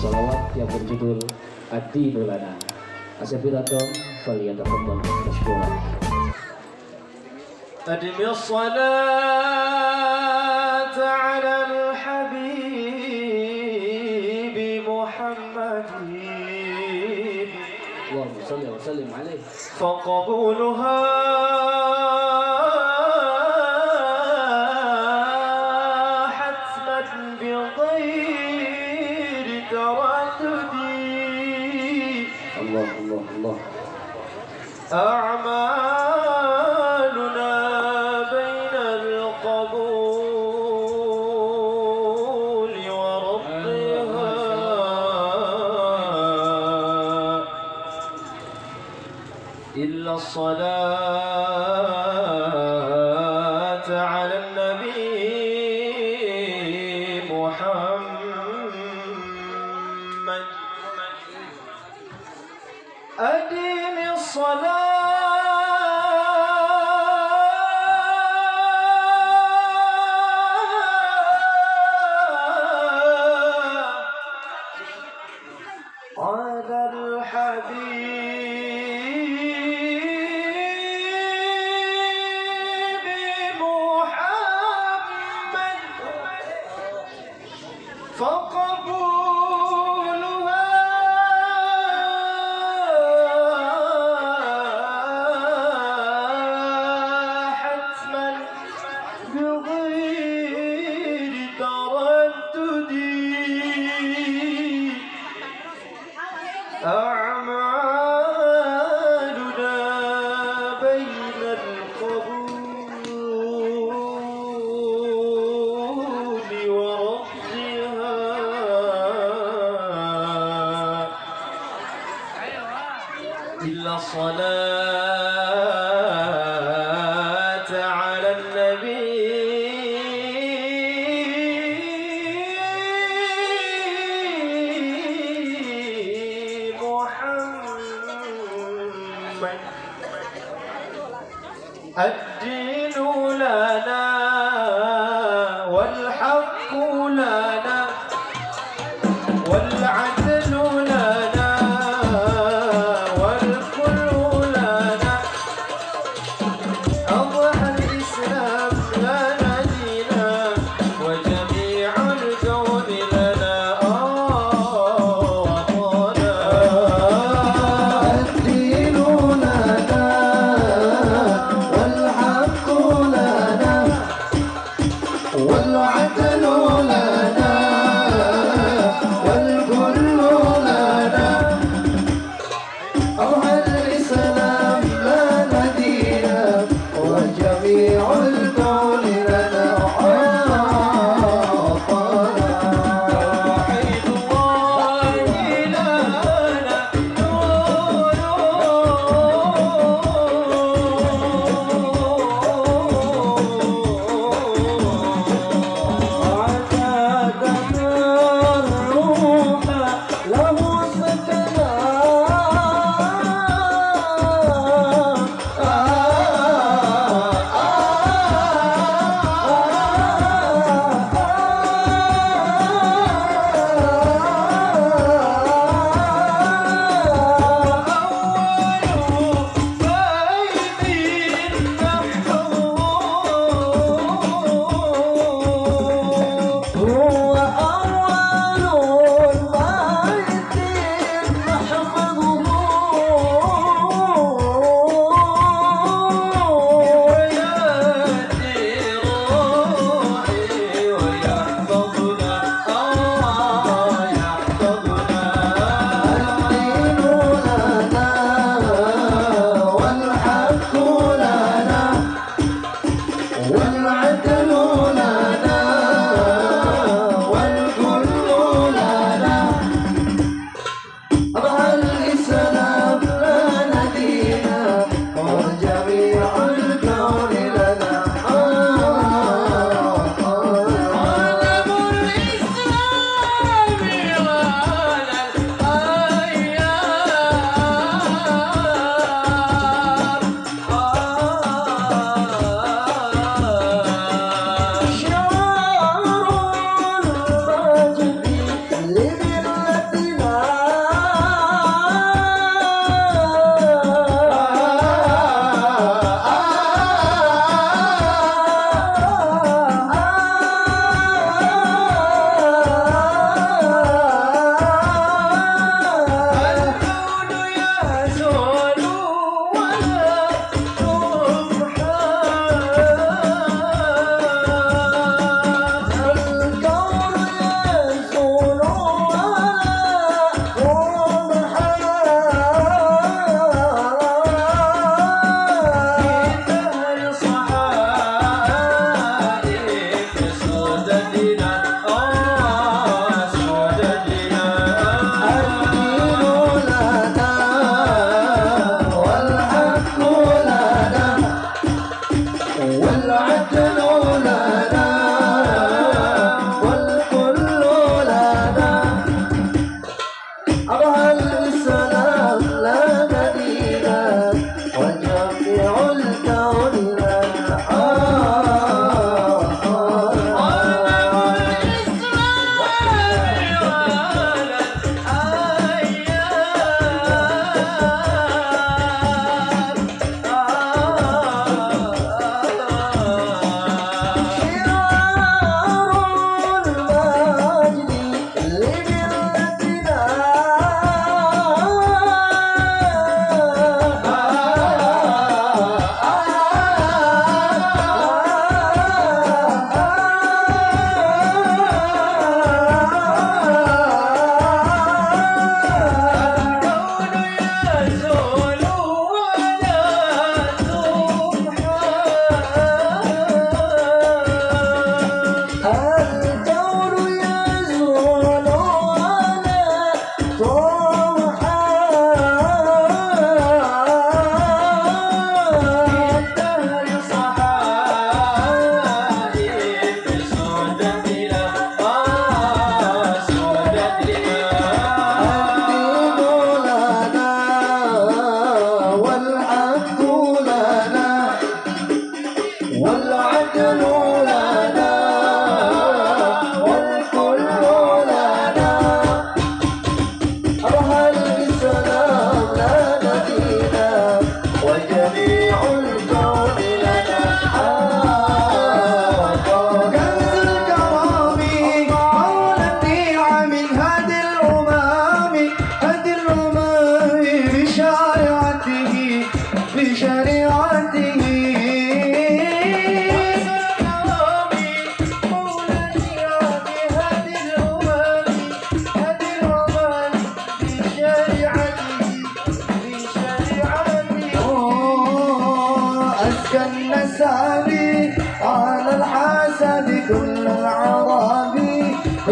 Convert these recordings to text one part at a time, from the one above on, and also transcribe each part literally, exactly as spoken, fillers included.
salawat yang berjudul Ad-Dinu Lana. Asyafiratun faliyatafaddal mashkuran. أدم الصلاة على الحبيب محمد اللهم صل وسلم عليه. فقبولها حتما بغير تردد. الله الله الله. أعمالنا بين القبول وربها إلا الصلاة على النبي محمد. أدم الصلاة على الحبيب محمد. فقبولها حتما بغير تردد. أعمالنا بين القبول ورفضها إلا الصلاة على النبي محمد. الدين لنا والحق لنا والعدل لنا والكل لنا. أضحى الإسلام لنا دينا وجميع الكون لنا وطنا. الدين لنا والحق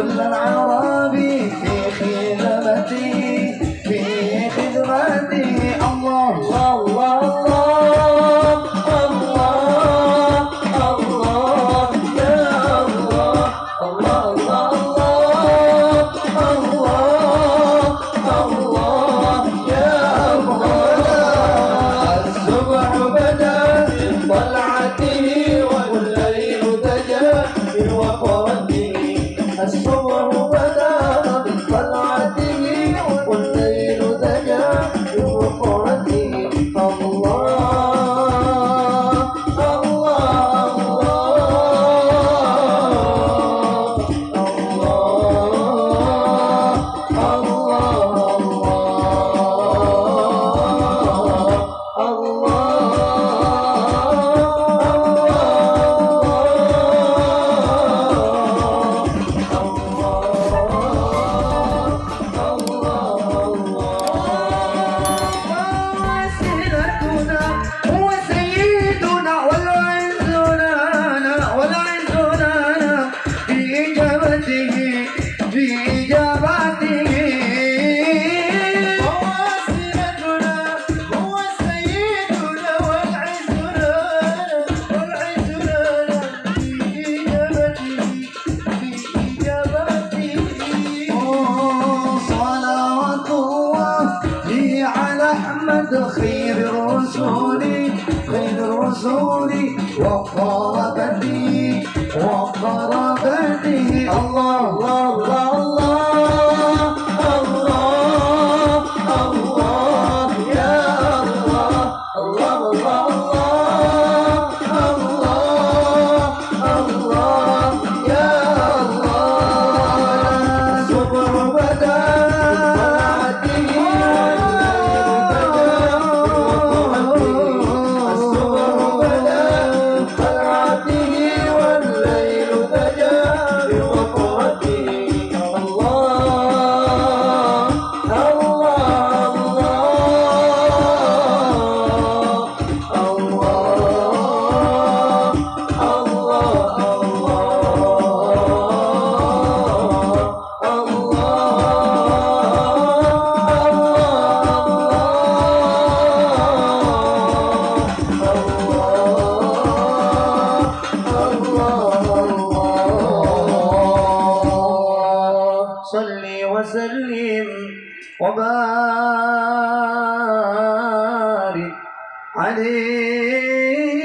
كل العربي في خدمتي في خدمتي الله الله الله الله الله يا الله الله الله الله يا الله الصبح بدا من طلعته والليل دجا من وقته الصبح بدا من طلعته والليل دجا من وقته الله الله خير الرسول خير الرسول وقربته وقربته الله الله الله الله يا الله الله الله الله يا الله صبر بدا صلي وسلم وبارك عليه